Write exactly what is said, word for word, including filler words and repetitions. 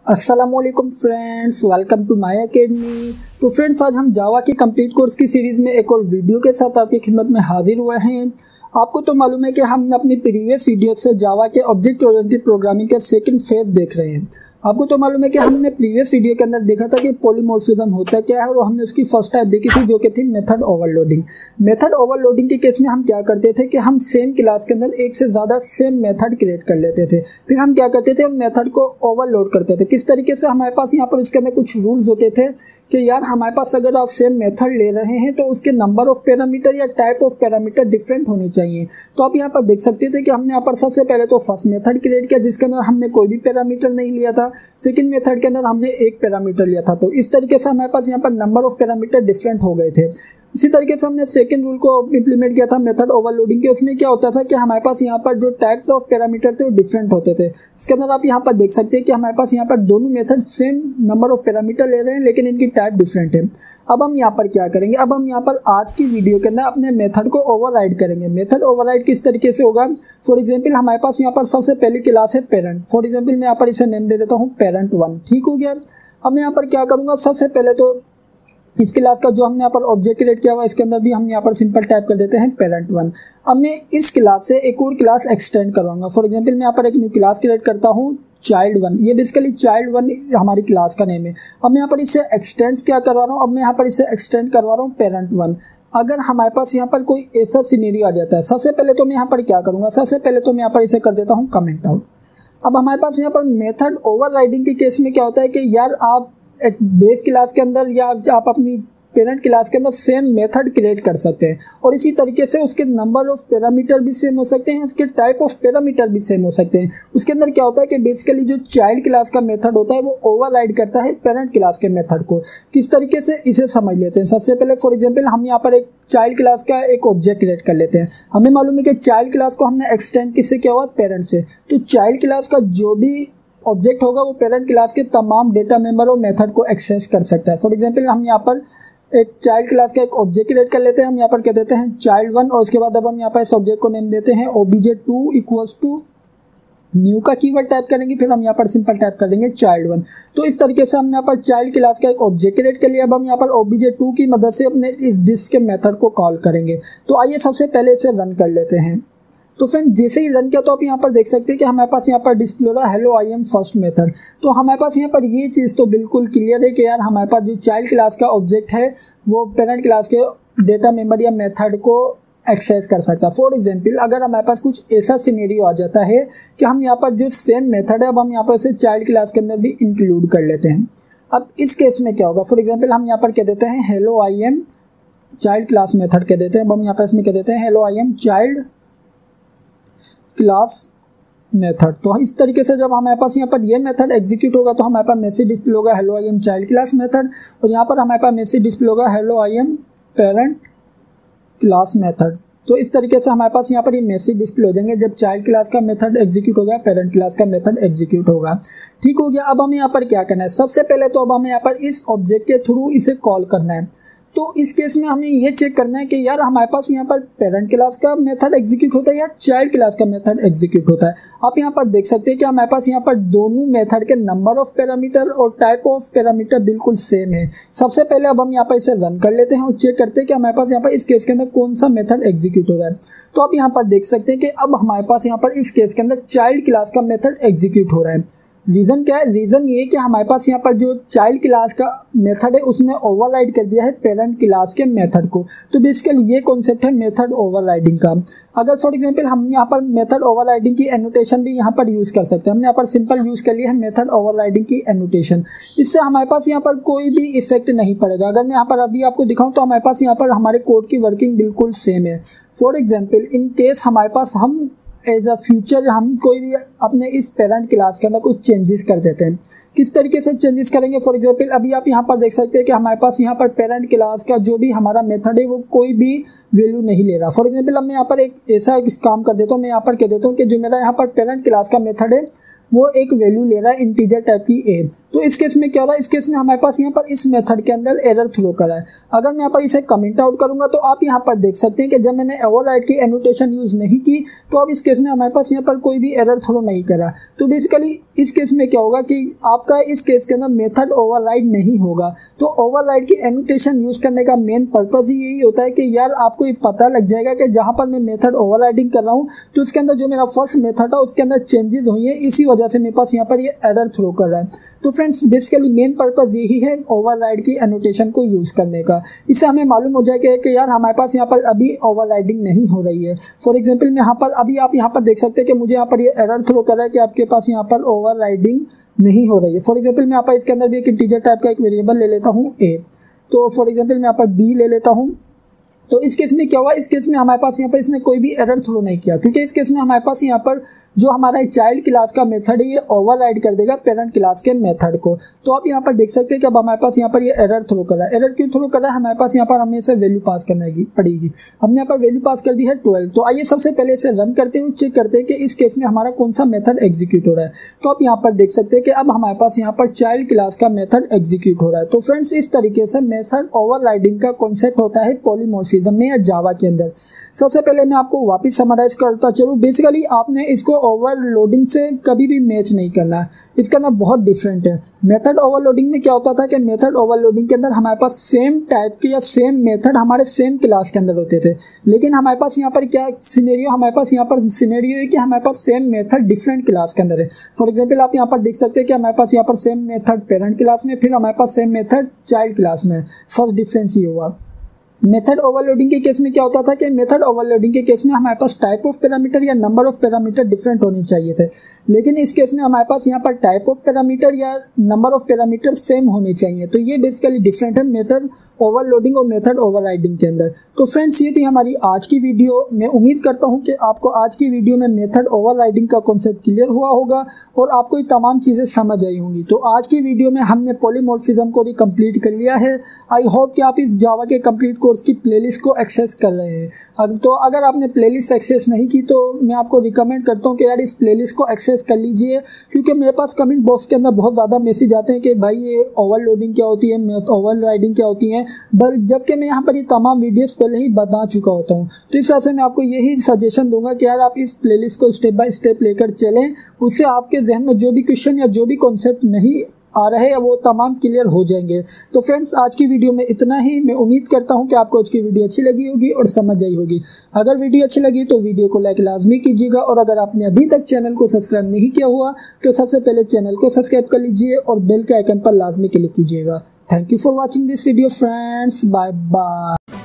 अस्सलामुअलैकुम friends, welcome to my academy. तो friends, आज हम जावा की कंप्लीट कोर्स की सीरीज़ में एक और वीडियो के साथ आपकी खिदमत में हाजिर हुए हैं। आपको तो मालूम है कि हमने अपनी प्रीवियस वीडियो से जावा के ऑब्जेक्ट ओरिएंटेड प्रोग्रामिंग के सेकंड फेज देख रहे हैं। आपको तो मालूम है कि हमने प्रीवियस वीडियो के अंदर देखा था कि पॉलीमॉर्फिज्म होता क्या है, और हमने उसकी फर्स्ट टाइप देखी थी जो कि थी मेथड ओवरलोडिंग। मेथड ओवरलोडिंग के केस में हम क्या करते थे कि हम सेम क्लास के अंदर एक से ज़्यादा सेम मेथड क्रिएट कर लेते थे। फिर हम क्या करते थे, उन मेथड को ओवरलोड करते थे। किस तरीके से, हमारे पास यहाँ पर इसके अंदर कुछ रूल्स होते थे कि यार हमारे पास अगर आप सेम मेथड ले रहे हैं तो उसके नंबर ऑफ पैरामीटर या टाइप ऑफ पैरामीटर डिफरेंट होनी चाहिए। तो आप यहाँ पर देख सकते थे कि हमने यहाँ पर सबसे पहले तो फर्स्ट मेथड क्रिएट किया जिसके अंदर हमने कोई भी पैरामीटर नहीं लिया था। सेकंड मेथड के अंदर हमने एक पैरामीटर लिया था। तो इस तरीके से हमारे पास यहाँ पर नंबर ऑफ पैरामीटर डिफरेंट हो गए थे। इसी तरीके से हमने सेकंड रूल को इंप्लीमेंट किया था मेथड ओवरलोडिंग के। उसमें क्या होता था कि हमारे पास यहाँ पर जो टाइप्स ऑफ पैरामीटर थे वो डिफरेंट होते थे। इसके अंदर आप यहाँ पर देख सकते हैं कि हमारे पास यहाँ पर दोनों method same number of parameter ले रहे हैं लेकिन इनकी टाइप डिफरेंट है। अब हम यहाँ पर क्या करेंगे, अब हम यहाँ पर आज की वीडियो के अंदर अपने मेथड को ओवरराइड करेंगे। मेथड ओवरराइड किस तरीके से होगा, फॉर एग्जाम्पल हमारे पास यहाँ पर सबसे पहली क्लास है पेरेंट। फॉर एग्जाम्पल मैं यहाँ पर इसे नेम दे देता हूँ पेरेंट वन। ठीक हो गया। अब मैं यहाँ पर क्या करूँगा, सबसे पहले तो इस क्लास का जो हमने यहाँ पर ऑब्जेक्ट क्रिएट किया हुआ इसके अंदर भी हम यहाँ पर सिंपल टाइप कर देते हैं पेरेंट वन। अब मैं इस क्लास से एक और क्लास एक्सटेंड करवाऊंगा। फॉर एग्जांपल मैं यहाँ पर एक न्यू क्लास क्रिएट करता हूँ चाइल्ड वन। ये बेसिकली चाइल्ड वन हमारी क्लास का नेम है। अब मैं यहाँ पर इसे एक्सटेंड क्या करवा रहा हूँ, अब मैं यहाँ पर इसे एक्सटेंड करवा रहा हूँ पेरेंट वन। अगर हमारे पास यहाँ पर कोई ऐसा सिनेरियो आ जाता है, सबसे पहले तो मैं यहाँ पर क्या करूँगा, सबसे पहले तो मैं यहाँ पर इसे कर देता हूँ कमेंट आउट। अब हमारे पास यहाँ पर मेथड ओवरराइडिंग के केस में क्या होता है कि यार आप एक बेस क्लास के अंदर या आप अपनी पेरेंट क्लास के अंदर सेम मेथड क्रिएट कर सकते हैं, और इसी तरीके से उसके नंबर ऑफ पैरामीटर भी सेम हो सकते हैं, उसके टाइप ऑफ पैरामीटर भी सेम हो सकते हैं। उसके अंदर क्या होता है कि बेसिकली जो चाइल्ड क्लास का मेथड होता है वो ओवरराइड करता है पेरेंट क्लास के मेथड को। किस तरीके से, इसे समझ लेते हैं। सबसे पहले फॉर एग्जांपल हम यहाँ पर एक चाइल्ड क्लास का एक ऑब्जेक्ट क्रिएट कर लेते हैं। हमें मालूम है कि चाइल्ड क्लास को हमने एक्सटेंड किससे किया हुआ, पेरेंट से। तो चाइल्ड क्लास का जो भी ऑब्जेक्ट होगा वो पेरेंट क्लास के तमाम डेटा मेंबर और मेथड को एक्सेस कर सकता है। फॉर एग्जांपल हम यहाँ पर एक चाइल्ड क्लास का एक ऑब्जेक्ट क्रिएट कर लेते हैं। हम यहाँ पर कह देते हैं चाइल्ड वन, और उसके बाद अब हम यहाँ पर इस ऑब्जेक्ट को नेम देते हैं OBJ two equals to new का कीवर्ड टाइप करेंगे, फिर हम यहाँ पर सिंपल टाइप कर देंगे चाइल्ड वन। तो इस तरीके से हम यहाँ पर चाइल्ड क्लास का एक ऑब्जेक्ट क्रिएट कर लिया। अब हम यहाँ पर ओबीजे टू की मदद से अपने इस दिस के मेथड को कॉल करेंगे। तो आइए सबसे पहले इसे रन कर लेते हैं। तो फ्रेंड जैसे ही रन किया तो आप यहाँ पर देख सकते हैं कि हमारे पास यहाँ पर डिस्प्ले हो रहा है hello I am first method. तो हमारे पास यहाँ पर ये चीज़ तो बिल्कुल क्लियर है कि यार हमारे पास जो चाइल्ड क्लास का ऑब्जेक्ट है वो पेरेंट क्लास के डेटा मेंबर या मेथड को एक्सेस कर सकता है। फॉर एग्जाम्पल अगर हमारे पास कुछ ऐसा सिनेरियो आ जाता है कि हम यहाँ पर जो सेम मेथड है अब हम यहाँ पर उसे चाइल्ड क्लास के अंदर भी इंक्लूड कर लेते हैं। अब इस केस में क्या होगा, फॉर एग्जाम्पल हम यहाँ पर कह देते हैं hello I am child class method कह देते हैं। अब हम यहाँ पर इसमें कह देते हैं hello I am child class method. तो इस तरीके से जब हमारे पास यहाँ पर ये मेथड एग्जीक्यूट होगा तो हमारे पास मैसेज डिस्प्ले होगा hello I am child class method, और यहाँ पर हमारे पास मैसेज डिस्प्ले होगा hello I am parent class method. तो इस तरीके से हमारे पास यहाँ पर ये मैसेज डिस्प्ले हो जाएंगे जब चाइल्ड क्लास का मेथड एग्जीक्यूट होगा, पेरेंट क्लास का मेथड एग्जीक्यूट होगा। ठीक हो गया। अब हमें यहाँ पर क्या करना है, सबसे पहले तो अब हमें यहाँ पर इस ऑब्जेक्ट के थ्रू इसे कॉल करना है। तो इस केस में हमें ये चेक करना है कि यार हमारे पास यहाँ पर पेरेंट क्लास का मेथड एग्जीक्यूट होता है या चाइल्ड क्लास का मेथड एग्जीक्यूट होता है। आप यहाँ पर देख सकते हैं कि हमारे पास यहाँ पर दोनों मेथड के नंबर ऑफ पैरामीटर और टाइप ऑफ पैरामीटर बिल्कुल सेम है। सबसे पहले अब हम यहाँ पर इसे रन कर लेते हैं और चेक करते हैं कि हमारे पास यहाँ पर इस केस के अंदर कौन सा मेथड एग्जीक्यूट हो रहा है। तो आप यहाँ पर देख सकते हैं कि अब हमारे पास यहाँ पर इस केस के अंदर चाइल्ड क्लास का मेथड एग्जीक्यूट हो रहा है। रीज़न क्या है, रीज़न ये कि हमारे पास यहाँ पर जो चाइल्ड क्लास का मेथड है उसने ओवरराइड कर दिया है पेरेंट क्लास के मेथड को। तो बेसिकली ये कॉन्सेप्ट है मेथड ओवरराइडिंग का। अगर फॉर एग्जांपल हम यहाँ पर मेथड ओवरराइडिंग की एनोटेशन भी यहाँ पर यूज़ कर सकते हैं। हमने यहाँ पर सिंपल यूज़ कर लिया है मेथड ओवरराइडिंग की एनोटेशन। इससे हमारे पास यहाँ पर कोई भी इफेक्ट नहीं पड़ेगा। अगर मैं यहाँ पर अभी आपको दिखाऊँ तो हमारे पास यहाँ पर हमारे कोड की वर्किंग बिल्कुल सेम है। फॉर एग्जाम्पल इन केस हमारे पास हम एज अ फ्यूचर हम कोई भी अपने इस पेरेंट क्लास के अंदर कुछ चेंजेस कर देते हैं। किस तरीके से चेंजेस करेंगे, फॉर एग्जांपल अभी आप यहाँ पर देख सकते हैं कि हमारे पास यहाँ पर पेरेंट क्लास का जो भी हमारा मेथड है वो कोई भी वैल्यू नहीं ले रहा। फॉर एग्जांपल अब मैं यहाँ पर एक ऐसा एक काम कर देता हूँ, मैं यहाँ पर कह देता हूँ कि जो मेरा यहाँ पर पेरेंट क्लास का मेथड है वो एक वैल्यू ले रहा है इंटीजर टाइप की ए। तो इस केस में क्या हो रहा है, इस केस में हमारे पास यहाँ पर इस मेथड के अंदर एरर थ्रो करा है। अगर मैं यहाँ पर इसे कमेंट आउट करूंगा तो आप यहाँ पर देख सकते हैं कि जब मैंने ओवरराइड की एनोटेशन यूज नहीं की तो अब इस केस में हमारे पास यहाँ पर कोई भी एरर थ्रो नहीं करा। तो बेसिकली इस केस में क्या होगा कि आपका इस केस के अंदर मेथड ओवरराइड नहीं होगा। तो ओवरराइड की एनोटेशन यूज करने का मेन पर्पज ही यही होता है कि यार आपको ये पता लग जाएगा कि जहां पर मैं मेथड ओवरराइडिंग कर रहा हूं तो उसके अंदर जो मेरा फर्स्ट मेथड है उसके अंदर चेंजेस हुई है, इसी वजह से मेरे पास यहाँ पर ये एरर थ्रो कर रहा है। तो फ्रेंड्स बेसिकली मेन पर्पज यही है ओवरराइड की एनोटेशन को यूज करने का। इससे हमें मालूम हो जाएगा कि यार हमारे पास यहाँ पर अभी ओवरराइडिंग नहीं हो रही है। फॉर एग्जाम्पल मैं यहाँ पर अभी आप यहाँ पर देख सकते हैं कि मुझे यहाँ पर ये एरर थ्रो कर रहा है कि आपके पास यहाँ पर ओवरराइडिंग नहीं हो रही है। फॉर एग्जाम्पल मैं यहाँ पर इसके अंदर भी एक इंटीजर टाइप का एक वेरिएबल ले लेता हूँ ए। तो फॉर एग्जाम्पल मैं यहाँ पर बी ले लेता हूँ। तो इस केस में क्या हुआ, इस केस में हमारे पास यहाँ पर इसने कोई भी एरर थ्रो नहीं किया, क्योंकि इस केस में हमारे पास यहाँ पर जो हमारा चाइल्ड क्लास का मेथड है ये ओवरराइड कर देगा पेरेंट क्लास के मेथड को। तो आप यहाँ पर देख सकते हैं कि अब हमारे पास यहाँ पर ये एरर थ्रो कर रहा है। एरर क्यों थ्रो कर रहा है, हमारे पास यहाँ पर हमें इसे वैल्यू पास करना पड़ेगी। हमने यहाँ पर वैल्यू पास कर दी है ट्वेल्व। तो आइए सबसे पहले इसे रन करते हैं, चेक करते हैं कि इस केस में हमारा कौन सा मेथड एग्जीक्यूट हो रहा है। तो आप यहाँ पर देख सकते हैं कि अब हमारे पास यहाँ पर चाइल्ड क्लास का मेथड एग्जीक्यूट हो रहा है। तो फ्रेंड्स इस तरीके से मेथड ओवरराइडिंग का कॉन्सेप्ट होता है पॉलीमॉर्फिज्म में या जावा के अंदर। सबसे पहले मैं आपको वापस समराइज करता चलूं। बेसिकली आपने इसको ओवरलोडिंग से कभी भी मैच नहीं करना है, इसका ना बहुत डिफरेंट है। मेथड ओवरलोडिंग में क्या होता था कि मेथड ओवरलोडिंग के अंदर हमारे पास सेम टाइप के या सेम मेथड हमारे सेम क्लास के अंदर होते थे, लेकिन हमारे पास यहाँ पर क्या सिनेरियो, हमारे पास यहाँ पर सिनेरियो है कि हमारे पास सेम मेथड डिफरेंट क्लास के अंदर है। फॉर एग्जाम्पल आप यहाँ पर देख सकते हैं कि हमारे पास यहाँ पर सेम मेथड पेरेंट क्लास में, फिर हमारे पास सेम मेथड चाइल्ड क्लास में। फर्स्ट डिफरेंस ये हुआ। मेथड ओवरलोडिंग के केस में क्या होता था कि मेथड ओवरलोडिंग के केस में हमारे पास टाइप ऑफ पैरामीटर या नंबर ऑफ पैरामीटर डिफरेंट होने चाहिए थे, लेकिन इस केस में हमारे पास यहाँ पर टाइप ऑफ पैरामीटर या नंबर ऑफ पैरामीटर सेम होने चाहिए। तो ये बेसिकली डिफरेंट है मेथड ओवरलोडिंग और मेथड ओवरराइडिंग के अंदर। तो फ्रेंड्स ये थी हमारी आज की वीडियो। मैं उम्मीद करता हूँ कि आपको आज की वीडियो में मेथड ओवरराइडिंग का कॉन्सेप्ट क्लियर हुआ होगा और आपको ये तमाम चीज़ें समझ आई होंगी। तो आज की वीडियो में हमने पॉलीमॉर्फिज्म को भी कंप्लीट कर लिया है। आई होप कि आप इस जावा के कंप्लीट कोर्स की प्लेलिस्ट को एक्सेस कर रहे हैं। तो अगर आपने प्लेलिस्ट एक्सेस नहीं की तो मैं आपको रिकमेंड करता हूँ कि यार इस प्लेलिस्ट को एक्सेस कर लीजिए, क्योंकि मेरे पास कमेंट बॉक्स के अंदर बहुत ज़्यादा मैसेज आते हैं कि भाई ये ओवरलोडिंग क्या होती है, ओवरराइडिंग क्या होती है, जबकि मैं यहाँ पर ये तमाम वीडियोस पहले ही बता चुका होता हूँ। तो इस तरह से मैं आपको यही सजेशन दूंगा कि यार आप इस प्लेलिस्ट को स्टेप बाय स्टेप लेकर चलें, उससे आपके जहन में जो भी क्वेश्चन या जो भी कॉन्सेप्ट नहीं आ रहे हैं वो तमाम क्लियर हो जाएंगे। तो फ्रेंड्स आज की वीडियो में इतना ही। मैं उम्मीद करता हूं कि आपको आज की वीडियो अच्छी लगी होगी और समझ आई होगी। अगर वीडियो अच्छी लगी तो वीडियो को लाइक लाजमी कीजिएगा, और अगर आपने अभी तक चैनल को सब्सक्राइब नहीं किया हुआ तो सबसे पहले चैनल को सब्सक्राइब कर लीजिए और बेल के आइकन पर लाजमी क्लिक कीजिएगा। Thank you for watching this video friends, bye bye.